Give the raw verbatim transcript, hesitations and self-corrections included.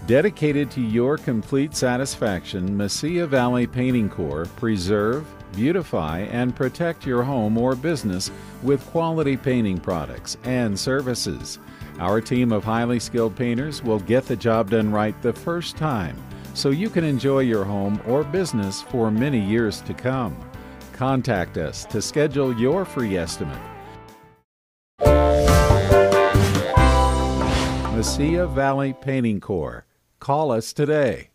Dedicated to your complete satisfaction, Mesilla Valley Painting Corps preserve, beautify, and protect your home or business with quality painting products and services. Our team of highly skilled painters will get the job done right the first time, so you can enjoy your home or business for many years to come. Contact us to schedule your free estimate. Mesilla Valley Painting Corps. Call us today.